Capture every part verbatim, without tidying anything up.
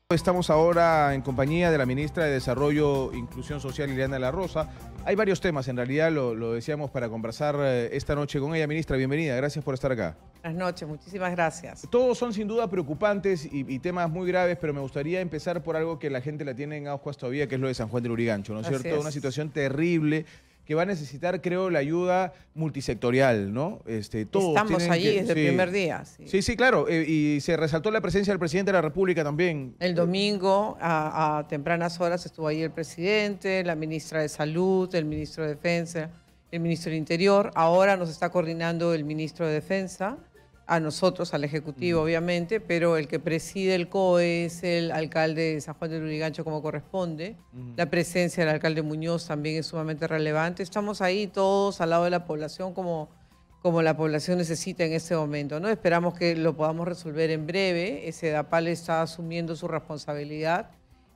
Estamos ahora en compañía de la ministra de Desarrollo e Inclusión Social, Liliana de la Rosa. Hay varios temas, en realidad, lo, lo decíamos para conversar eh, esta noche con ella. Ministra, bienvenida, gracias por estar acá. Buenas noches, muchísimas gracias. Todos son sin duda preocupantes y, y temas muy graves, pero me gustaría empezar por algo que la gente la tiene en aguas todavía, que es lo de San Juan del Lurigancho, ¿no es cierto? Es. Una situación terrible que va a necesitar, creo, la ayuda multisectorial, ¿no? Este, todos Estamos allí que, desde sí. el primer día. Sí, sí, sí claro. Eh, y se resaltó la presencia del presidente de la República también. El domingo, a, a tempranas horas, estuvo ahí el presidente, la ministra de Salud, el ministro de Defensa, el ministro del Interior. Ahora nos está coordinando el ministro de Defensa, a nosotros, al Ejecutivo, mm. obviamente, pero el que preside el C O E es el alcalde de San Juan del Lurigancho como corresponde. Mm. La presencia del alcalde Muñoz también es sumamente relevante. Estamos ahí todos al lado de la población como, como la población necesita en este momento, ¿no? Esperamos que lo podamos resolver en breve. SEDAPAL está asumiendo su responsabilidad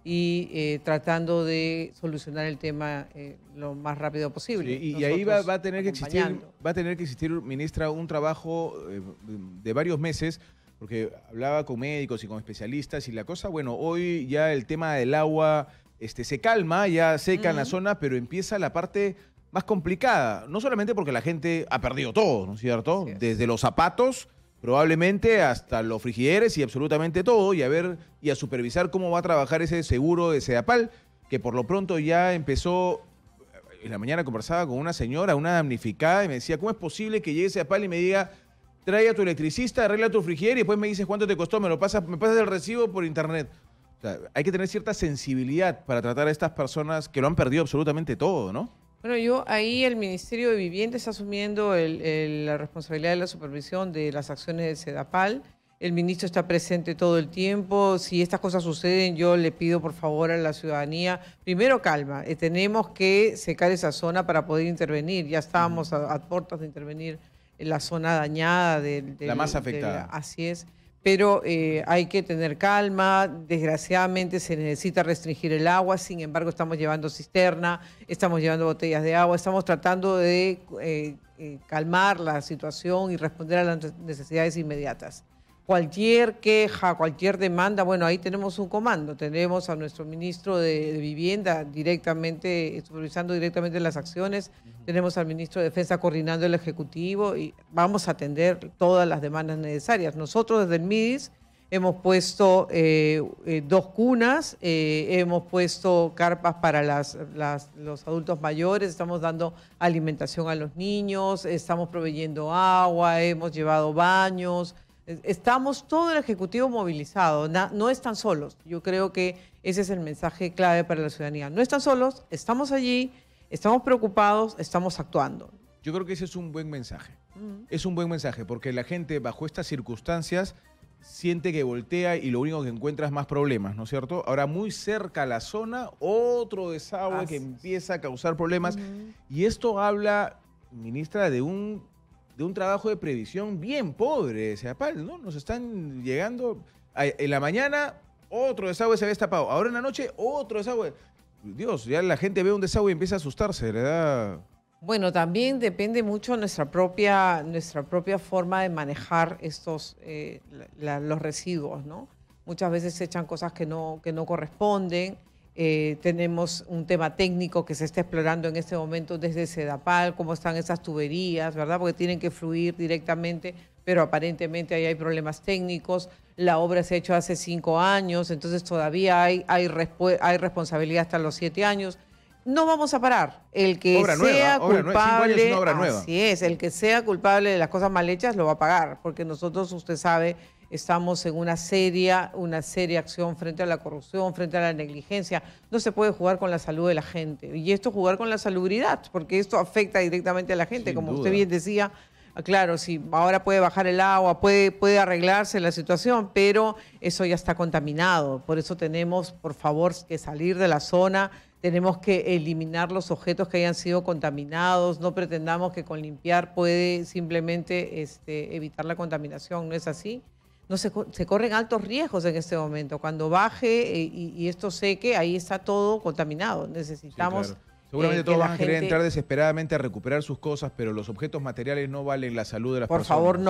y eh, tratando de solucionar el tema eh, lo más rápido posible. Sí, y, y ahí va, va a tener que existir, va a tener que existir, ministra, un trabajo eh, de varios meses, porque hablaba con médicos y con especialistas y la cosa, bueno, hoy ya el tema del agua este, se calma, ya seca uh-huh. en la zona, pero empieza la parte más complicada, no solamente porque la gente ha perdido todo, ¿no es cierto? Sí, desde los zapatos, probablemente hasta los frigideres y absolutamente todo, y a ver y a supervisar cómo va a trabajar ese seguro de SEDAPAL, que por lo pronto ya empezó. En la mañana conversaba con una señora, una damnificada, y me decía, ¿cómo es posible que llegue SEDAPAL y me diga, trae a tu electricista, arregla tu frigider y después me dices cuánto te costó, me lo pasas, me pasas el recibo por internet? O sea, hay que tener cierta sensibilidad para tratar a estas personas que lo han perdido absolutamente todo, ¿no? Bueno, yo ahí el Ministerio de Vivienda está asumiendo el, el, la responsabilidad de la supervisión de las acciones de SEDAPAL. El ministro está presente todo el tiempo. Si estas cosas suceden, yo le pido por favor a la ciudadanía, primero calma, eh, tenemos que secar esa zona para poder intervenir. Ya estábamos a, a puertas de intervenir en la zona dañada. De, de, la más afectada. De la, así es. Pero eh, hay que tener calma, desgraciadamente se necesita restringir el agua, sin embargo estamos llevando cisterna, estamos llevando botellas de agua, estamos tratando de eh, eh, calmar la situación y responder a las necesidades inmediatas. Cualquier queja, cualquier demanda, bueno, ahí tenemos un comando, tenemos a nuestro ministro de, de Vivienda directamente, supervisando directamente las acciones, uh-huh. tenemos al ministro de Defensa coordinando el Ejecutivo y vamos a atender todas las demandas necesarias. Nosotros desde el M I D I S hemos puesto eh, eh, dos cunas, eh, hemos puesto carpas para las, las, los adultos mayores, estamos dando alimentación a los niños, estamos proveyendo agua, hemos llevado baños. Estamos todo el Ejecutivo movilizado, no están solos. Yo creo que ese es el mensaje clave para la ciudadanía. No están solos, estamos allí, estamos preocupados, estamos actuando. Yo creo que ese es un buen mensaje. Uh-huh. Es un buen mensaje porque la gente bajo estas circunstancias siente que voltea y lo único que encuentra es más problemas, ¿no es cierto? Ahora muy cerca a la zona, otro desagüe Así que es. empieza a causar problemas. Uh-huh. Y esto habla, ministra, de un... de un trabajo de previsión bien pobre, SEDAPAL, ¿no? Nos están llegando, a, en la mañana otro desagüe se ve destapado, ahora en la noche otro desagüe. Dios, ya la gente ve un desagüe y empieza a asustarse, ¿verdad? Bueno, también depende mucho nuestra propia, nuestra propia forma de manejar estos, eh, la, los residuos, ¿no? Muchas veces se echan cosas que no, que no corresponden. Eh, tenemos un tema técnico que se está explorando en este momento desde SEDAPAL, cómo están esas tuberías, ¿verdad? Porque tienen que fluir directamente, pero aparentemente ahí hay problemas técnicos. La obra se ha hecho hace cinco años, entonces todavía hay, hay, hay responsabilidad hasta los siete años. No vamos a parar. El que obra sea nueva, culpable, obra nueva, obra nueva. Así es, el que sea culpable de las cosas mal hechas lo va a pagar, porque nosotros, usted sabe, estamos en una seria, una seria acción frente a la corrupción, frente a la negligencia. No se puede jugar con la salud de la gente. Y esto jugar con la salubridad, porque esto afecta directamente a la gente. Sin Como duda. Usted bien decía, claro, sí, ahora puede bajar el agua, puede, puede arreglarse la situación, pero eso ya está contaminado. Por eso tenemos, por favor, que salir de la zona. Tenemos que eliminar los objetos que hayan sido contaminados. No pretendamos que con limpiar puede simplemente este, evitar la contaminación. ¿No es así? No se, se corren altos riesgos en este momento. Cuando baje eh, y, y esto seque, ahí está todo contaminado. Necesitamos... Sí, claro. Seguramente eh, todos van a gente... querer entrar desesperadamente a recuperar sus cosas, pero los objetos materiales no valen la salud de las Por personas. Por favor, no.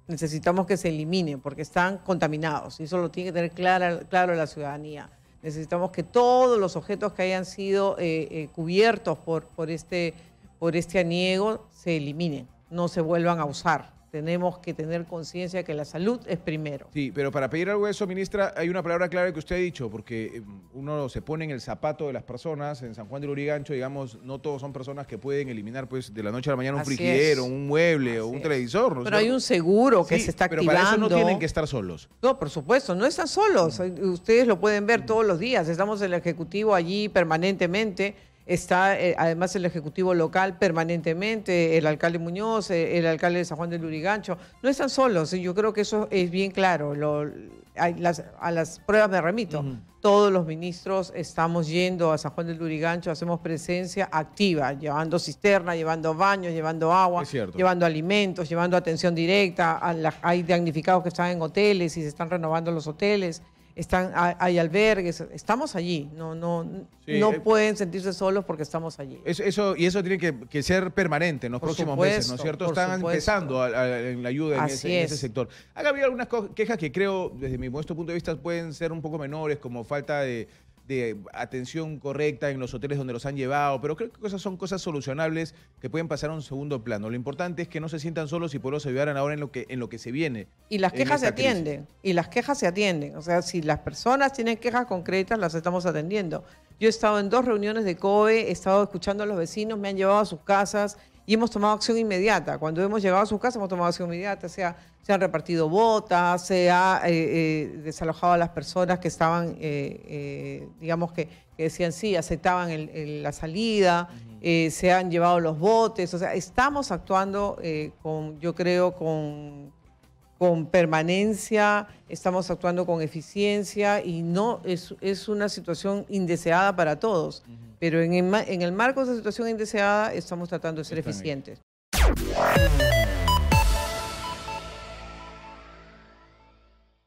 necesitamos que se eliminen porque están contaminados y eso lo tiene que tener clara, claro la ciudadanía. Necesitamos que todos los objetos que hayan sido eh, eh, cubiertos por, por, este, por este aniego se eliminen, no se vuelvan a usar. Tenemos que tener conciencia de que la salud es primero. Sí, pero para pedir algo de eso, ministra, hay una palabra clave que usted ha dicho, porque uno se pone en el zapato de las personas. En San Juan del Lurigancho, digamos, no todos son personas que pueden eliminar pues de la noche a la mañana un Así frigidero, es. un mueble Así o un es. televisor, ¿no? Pero hay un seguro que sí, se está pero activando. para eso no tienen que estar solos. No, por supuesto, no están solos. Ustedes lo pueden ver todos los días. Estamos en el Ejecutivo allí permanentemente. Está eh, además el Ejecutivo local permanentemente, el alcalde Muñoz, eh, el alcalde de San Juan del Lurigancho. No están solos, yo creo que eso es bien claro. Lo, a, las, a las pruebas me remito. Uh-huh. Todos los ministros estamos yendo a San Juan del Lurigancho, hacemos presencia activa, llevando cisterna, llevando baños, llevando agua, llevando alimentos, llevando atención directa. A la, hay damnificados que están en hoteles y se están renovando los hoteles. Están, hay albergues, estamos allí, no, no, sí, no eh, pueden sentirse solos porque estamos allí. Eso, eso y eso tiene que, que ser permanente en los por próximos supuesto, meses, ¿no es cierto? Están supuesto. empezando a, a, en la ayuda en ese, en ese sector. Ha habido algunas quejas que creo, desde mi modesto punto de vista, pueden ser un poco menores, como falta de, de atención correcta en los hoteles donde los han llevado, pero creo que esas son cosas solucionables que pueden pasar a un segundo plano. Lo importante es que no se sientan solos y por eso se ayudaran ahora en lo que, en lo que se viene. Y las quejas se atienden, crisis. y las quejas se atienden. O sea, si las personas tienen quejas concretas, las estamos atendiendo. Yo he estado en dos reuniones de C O E, he estado escuchando a los vecinos, me han llevado a sus casas y hemos tomado acción inmediata. Cuando hemos llegado a sus casas hemos tomado acción inmediata, o sea, se han repartido botas, se ha eh, eh, desalojado a las personas que estaban, eh, eh, digamos que, que decían sí, aceptaban el, el, la salida, uh-huh. eh, se han llevado los botes, o sea, estamos actuando eh, con, yo creo, con, con permanencia, estamos actuando con eficiencia y no es, es una situación indeseada para todos, uh-huh. pero en el, en el marco de esa situación indeseada estamos tratando de ser Están eficientes. Ahí.